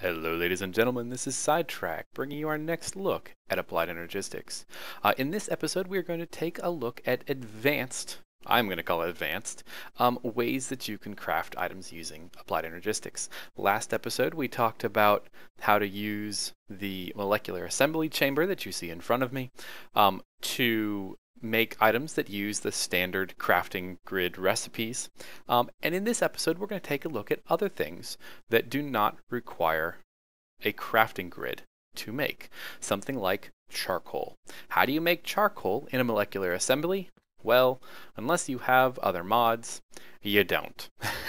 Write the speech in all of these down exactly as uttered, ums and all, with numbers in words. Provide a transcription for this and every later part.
Hello ladies and gentlemen, this is Sidetrack, bringing you our next look at applied energistics. Uh, in this episode we are going to take a look at advanced, I'm going to call it advanced, um, ways that you can craft items using applied energistics. Last episode we talked about how to use the molecular assembly chamber that you see in front of me um, to make items that use the standard crafting grid recipes. Um, and in this episode, we're going to take a look at other things that do not require a crafting grid to make. Something like charcoal. How do you make charcoal in a molecular assembly? Well, unless you have other mods, you don't.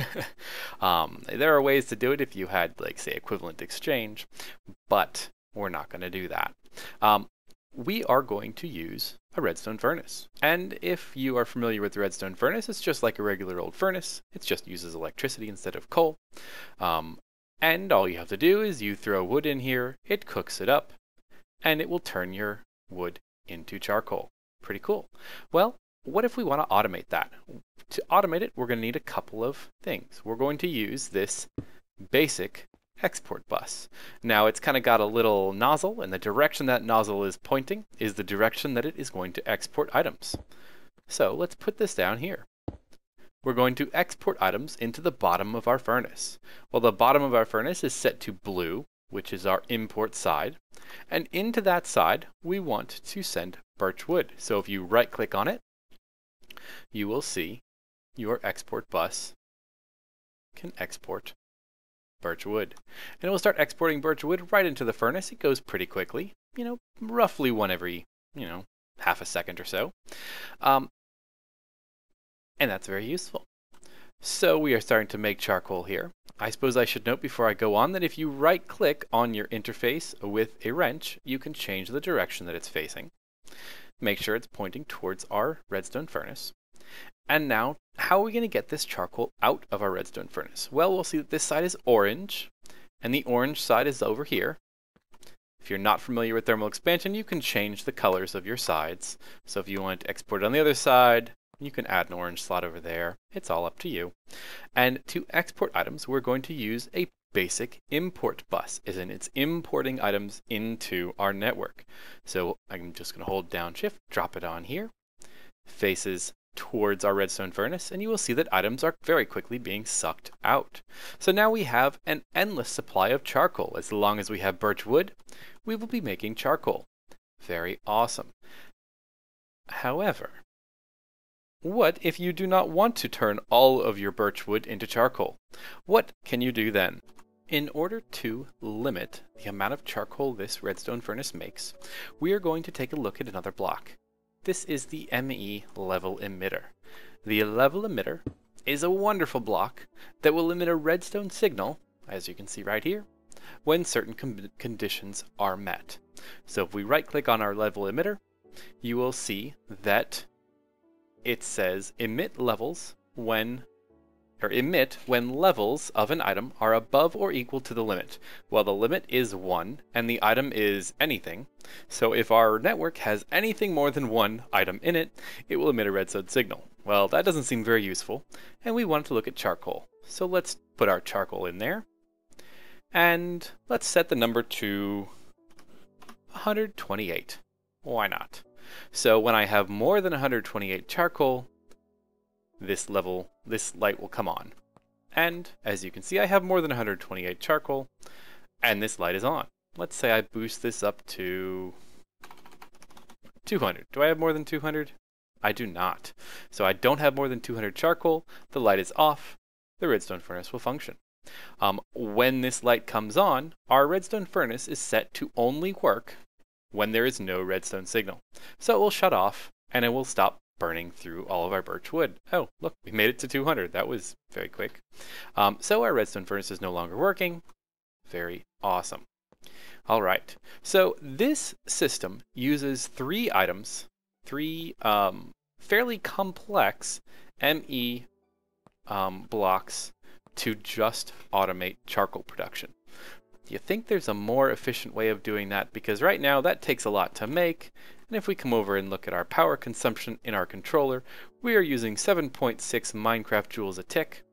um, there are ways to do it if you had, like, say, equivalent exchange, but we're not going to do that. Um, we are going to use a redstone furnace. And if you are familiar with the redstone furnace, it's just like a regular old furnace. It just uses electricity instead of coal. Um, and all you have to do is you throw wood in here, it cooks it up, and it will turn your wood into charcoal. Pretty cool. Well, what if we want to automate that? To automate it, we're going to need a couple of things. We're going to use this basic export bus. Now it's kind of got a little nozzle, and the direction that nozzle is pointing is the direction that it is going to export items. So let's put this down here. We're going to export items into the bottom of our furnace. Well, the bottom of our furnace is set to blue, which is our import side, and into that side we want to send birch wood. So if you right click on it, you will see your export bus can export birch wood. And it will start exporting birch wood right into the furnace. It goes pretty quickly, you know, roughly one every, you know, half a second or so. Um, and that's very useful. So we are starting to make charcoal here. I suppose I should note before I go on that if you right click on your interface with a wrench, you can change the direction that it's facing. Make sure it's pointing towards our redstone furnace. And now, how are we going to get this charcoal out of our redstone furnace? Well, we'll see that this side is orange, and the orange side is over here. If you're not familiar with thermal expansion, you can change the colors of your sides. So if you want to export it on the other side, you can add an orange slot over there. It's all up to you. And to export items, we're going to use a basic import bus, as in it's importing items into our network. So I'm just going to hold down shift, drop it on here, faces towards our redstone furnace, and you will see that items are very quickly being sucked out. So now we have an endless supply of charcoal. As long as we have birch wood, we will be making charcoal. Very awesome. However, what if you do not want to turn all of your birch wood into charcoal? What can you do then? In order to limit the amount of charcoal this redstone furnace makes, we are going to take a look at another block. This is the M E level emitter. The level emitter is a wonderful block that will emit a redstone signal, as you can see right here, when certain con conditions are met. So if we right click on our level emitter, you will see that it says emit levels when or emit when levels of an item are above or equal to the limit. Well, the limit is one, and the item is anything. So if our network has anything more than one item in it, it will emit a redstone signal. Well, that doesn't seem very useful, and we want to look at charcoal. So let's put our charcoal in there, and let's set the number to one hundred twenty-eight. Why not? So when I have more than one hundred twenty-eight charcoal, this level, this light will come on. And as you can see, I have more than one hundred twenty-eight charcoal, and this light is on. Let's say I boost this up to two hundred. Do I have more than two hundred? I do not. So I don't have more than two hundred charcoal, the light is off, the redstone furnace will function. Um, when this light comes on, our redstone furnace is set to only work when there is no redstone signal. So it will shut off, and it will stop burning through all of our birch wood. Oh, look, we made it to two hundred. That was very quick. Um, so our redstone furnace is no longer working. Very awesome. All right, so this system uses three items, three um, fairly complex M E um, blocks to just automate charcoal production. Do you think there's a more efficient way of doing that? Because right now that takes a lot to make, and if we come over and look at our power consumption in our controller, we are using seven point six Minecraft joules a tick.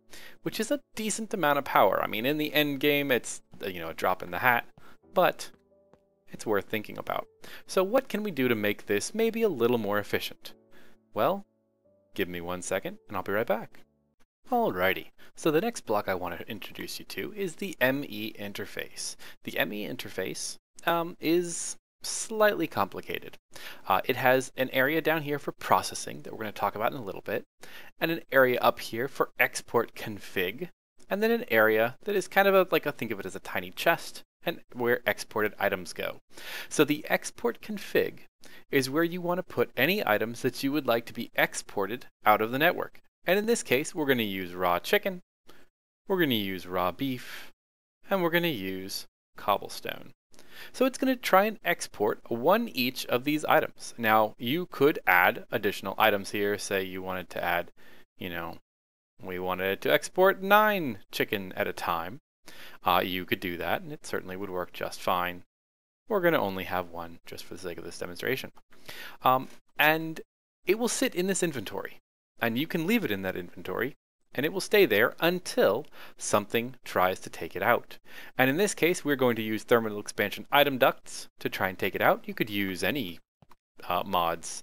which is a decent amount of power. I mean, in the end game, it's, you know, a drop in the hat, but it's worth thinking about. So what can we do to make this maybe a little more efficient? Well, give me one second and I'll be right back. Alrighty, so the next block I want to introduce you to is the M E interface. The M E interface um, is slightly complicated. Uh, it has an area down here for processing that we're going to talk about in a little bit, and an area up here for export config, and then an area that is kind of a, like a, think of it as a tiny chest, and where exported items go. So the export config is where you want to put any items that you would like to be exported out of the network. And in this case, we're going to use raw chicken, we're going to use raw beef, and we're going to use cobblestone. So it's going to try and export one each of these items. Now, you could add additional items here. Say you wanted to add, you know, we wanted to export nine chicken at a time. Uh, you could do that, and it certainly would work just fine. We're going to only have one just for the sake of this demonstration. Um, and it will sit in this inventory, and you can leave it in that inventory, and it will stay there until something tries to take it out. And in this case, we're going to use thermal expansion item ducts to try and take it out. You could use any uh, mods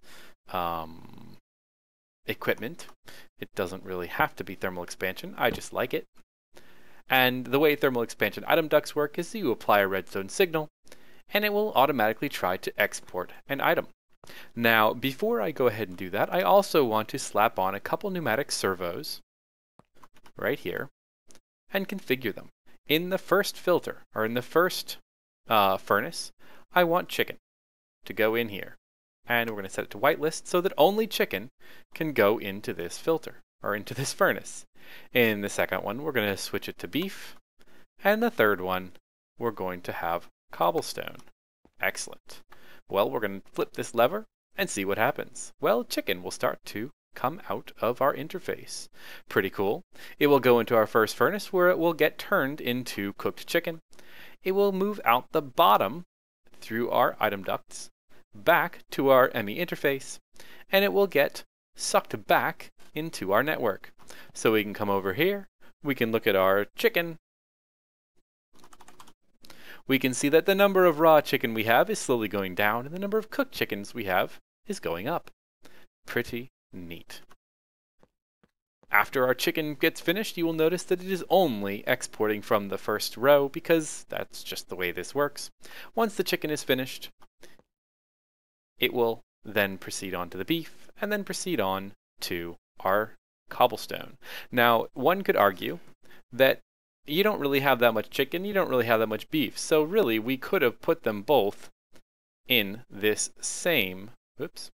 um, equipment. It doesn't really have to be thermal expansion. I just like it. And the way thermal expansion item ducts work is you apply a redstone signal, and it will automatically try to export an item. Now, before I go ahead and do that, I also want to slap on a couple pneumatic servos right here and configure them. In the first filter, or in the first uh, furnace, I want chicken to go in here. And we're going to set it to whitelist so that only chicken can go into this filter, or into this furnace. In the second one, we're going to switch it to beef. And the third one, we're going to have cobblestone. Excellent. Well, we're going to flip this lever and see what happens. Well, chicken will start to come out of our interface. Pretty cool. It will go into our first furnace where it will get turned into cooked chicken. It will move out the bottom through our item ducts back to our M E interface, and it will get sucked back into our network. So we can come over here, we can look at our chicken. We can see that the number of raw chicken we have is slowly going down, and the number of cooked chickens we have is going up. Pretty neat. After our chicken gets finished, you will notice that it is only exporting from the first row because that's just the way this works. Once the chicken is finished, it will then proceed on to the beef and then proceed on to our cobblestone. Now, one could argue that you don't really have that much chicken, you don't really have that much beef, so really we could have put them both in this same, whoops,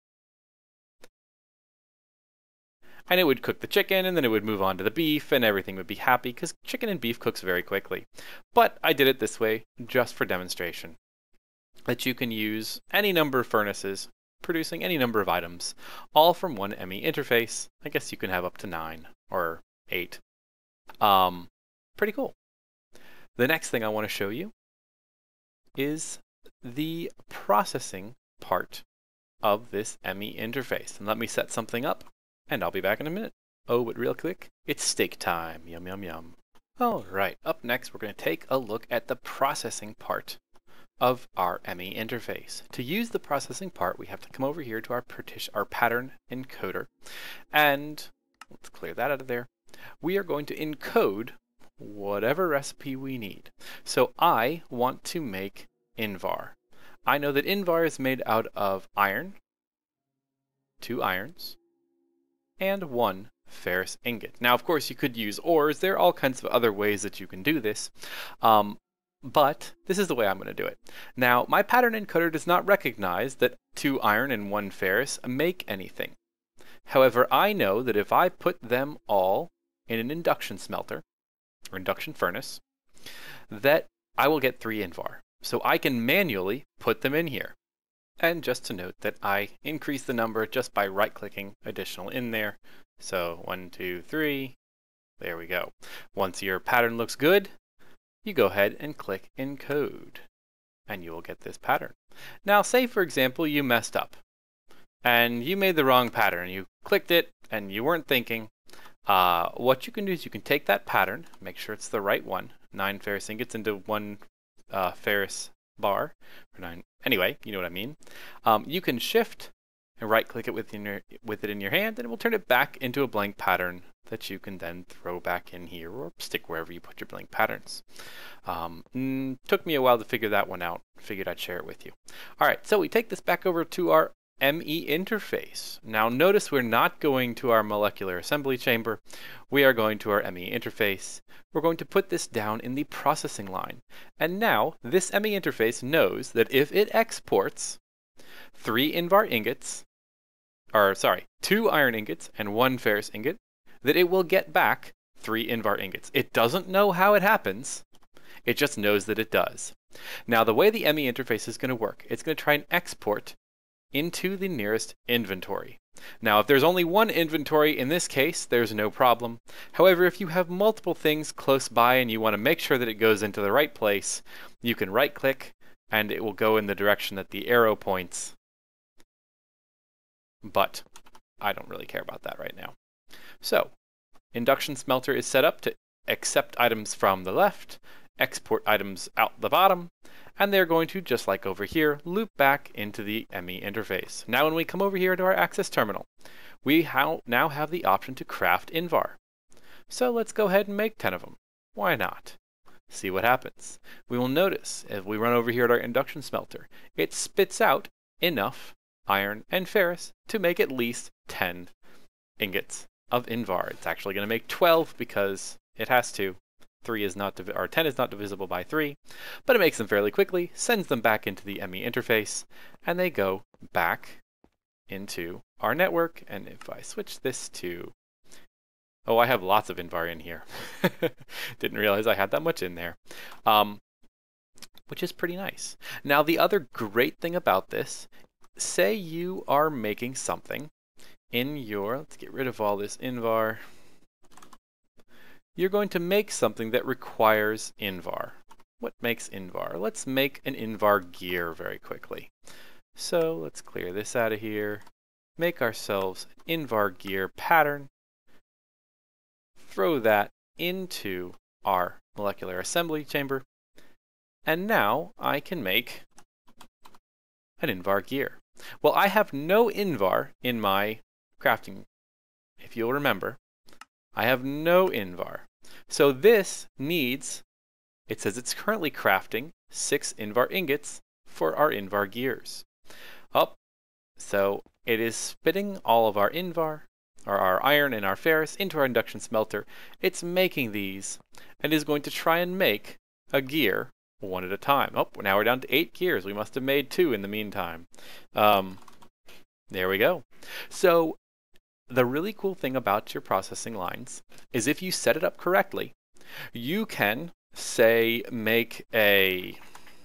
and it would cook the chicken, and then it would move on to the beef, and everything would be happy, because chicken and beef cooks very quickly. But I did it this way, just for demonstration, that you can use any number of furnaces, producing any number of items, all from one M E interface. I guess you can have up to nine, or eight. Um, pretty cool. The next thing I want to show you is the processing part of this M E interface. And let me set something up, and I'll be back in a minute. Oh, but real quick, it's steak time. Yum, yum, yum. All right, up next, we're going to take a look at the processing part of our M E interface. To use the processing part, we have to come over here to our, partition, our pattern encoder, and let's clear that out of there. We are going to encode whatever recipe we need. So I want to make Invar. I know that Invar is made out of iron, two irons, and one ferrous ingot. Now, of course, you could use ores. There are all kinds of other ways that you can do this, um, but this is the way I'm going to do it. Now, my pattern encoder does not recognize that two iron and one ferrous make anything. However, I know that if I put them all in an induction smelter, or induction furnace, that I will get three Invar. So I can manually put them in here. And just to note that I increase the number just by right-clicking additional in there. So one, two, three, there we go. Once your pattern looks good, you go ahead and click encode, and you will get this pattern. Now, say for example you messed up, and you made the wrong pattern. You clicked it, and you weren't thinking. Uh, what you can do is you can take that pattern, make sure it's the right one, nine ferrous ingots into one uh, ferrous bar, or nine. Anyway, you know what I mean. Um, you can shift and right-click it with, in your, with it in your hand, and it will turn it back into a blank pattern that you can then throw back in here or stick wherever you put your blank patterns. Um, mm, took me a while to figure that one out. Figured I'd share it with you. All right, so we take this back over to our M E interface. Now notice we're not going to our molecular assembly chamber. We are going to our M E interface. We're going to put this down in the processing line. And now this M E interface knows that if it exports three Invar ingots, or sorry, two iron ingots and one ferrous ingot, that it will get back three Invar ingots. It doesn't know how it happens. It just knows that it does. Now the way the M E interface is going to work, it's going to try and export into the nearest inventory. Now if there's only one inventory in this case, there's no problem. However, if you have multiple things close by and you want to make sure that it goes into the right place, you can right click and it will go in the direction that the arrow points. But I don't really care about that right now. So induction smelter is set up to accept items from the left, export items out the bottom, and they're going to, just like over here, loop back into the M E interface. Now when we come over here to our access terminal, we now have the option to craft Invar. So let's go ahead and make ten of them. Why not? See what happens. We will notice, if we run over here at our induction smelter, it spits out enough iron and ferrous to make at least ten ingots of Invar. It's actually going to make twelve because it has to. three is not, or ten is not divisible by three, but it makes them fairly quickly, sends them back into the M E interface, and they go back into our network. And if I switch this to, oh, I have lots of Invar in here. Didn't realize I had that much in there, um, which is pretty nice. Now the other great thing about this, say you are making something in your, let's get rid of all this Invar. You're going to make something that requires Invar. What makes Invar? Let's make an Invar gear very quickly. So let's clear this out of here, make ourselves an Invar gear pattern, throw that into our molecular assembly chamber, and now I can make an Invar gear. Well, I have no Invar in my crafting, if you'll remember. I have no Invar. So this needs, it says it's currently crafting six Invar ingots for our Invar gears. Oh, so it is spitting all of our Invar, or our iron and our ferrous, into our induction smelter. It's making these and is going to try and make a gear one at a time. Oh, now we're down to eight gears. We must have made two in the meantime. Um, there we go. So the really cool thing about your processing lines is if you set it up correctly, you can, say, make a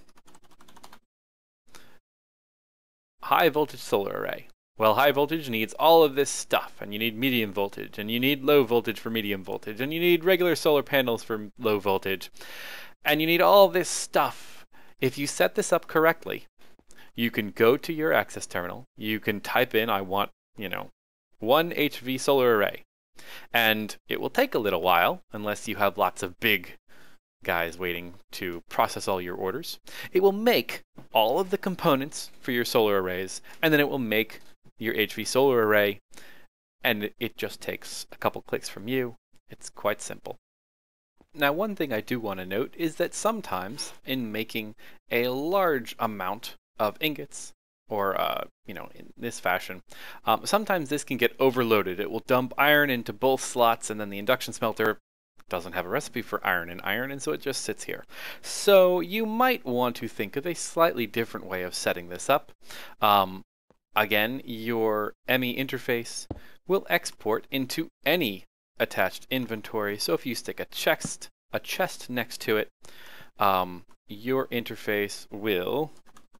high voltage solar array. Well, high voltage needs all of this stuff, and you need medium voltage, and you need low voltage for medium voltage, and you need regular solar panels for low voltage, and you need all this stuff. If you set this up correctly, you can go to your access terminal, you can type in, I want, you know, one H V solar array, and it will take a little while unless you have lots of big guys waiting to process all your orders. It will make all of the components for your solar arrays, and then it will make your H V solar array, and it just takes a couple clicks from you. It's quite simple. Now, one thing I do want to note is that sometimes in making a large amount of ingots, or, uh, you know, in this fashion, um, sometimes this can get overloaded. It will dump iron into both slots, and then the induction smelter doesn't have a recipe for iron and iron, and so it just sits here. So you might want to think of a slightly different way of setting this up. Um, again, your M E interface will export into any attached inventory. So if you stick a chest, a chest next to it, um, your interface will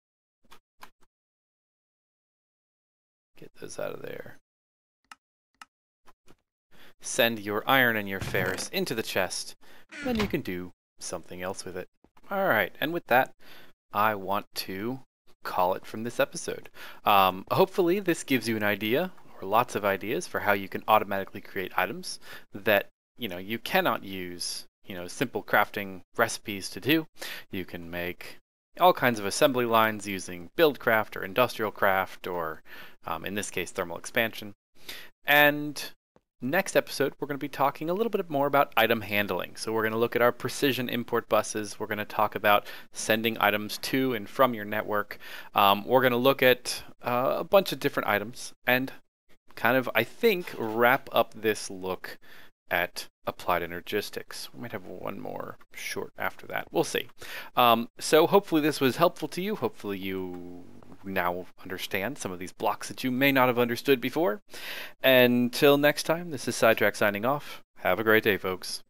get those out of there. Send your iron and your ferrous into the chest, then you can do something else with it. Alright, and with that, I want to call it from this episode. Um, hopefully this gives you an idea, or lots of ideas for how you can automatically create items that, you know, you cannot use, you know, simple crafting recipes to do. You can make all kinds of assembly lines using BuildCraft or Industrial Craft or, um, in this case, thermal expansion. And next episode, we're going to be talking a little bit more about item handling. So we're going to look at our precision import buses. We're going to talk about sending items to and from your network. Um, we're going to look at uh, a bunch of different items and kind of, I think, wrap up this look at Applied Energistics. We might have one more short after that. We'll see. Um, so hopefully this was helpful to you. Hopefully you now understand some of these blocks that you may not have understood before. Until next time, this is Sidetrack signing off. Have a great day, folks.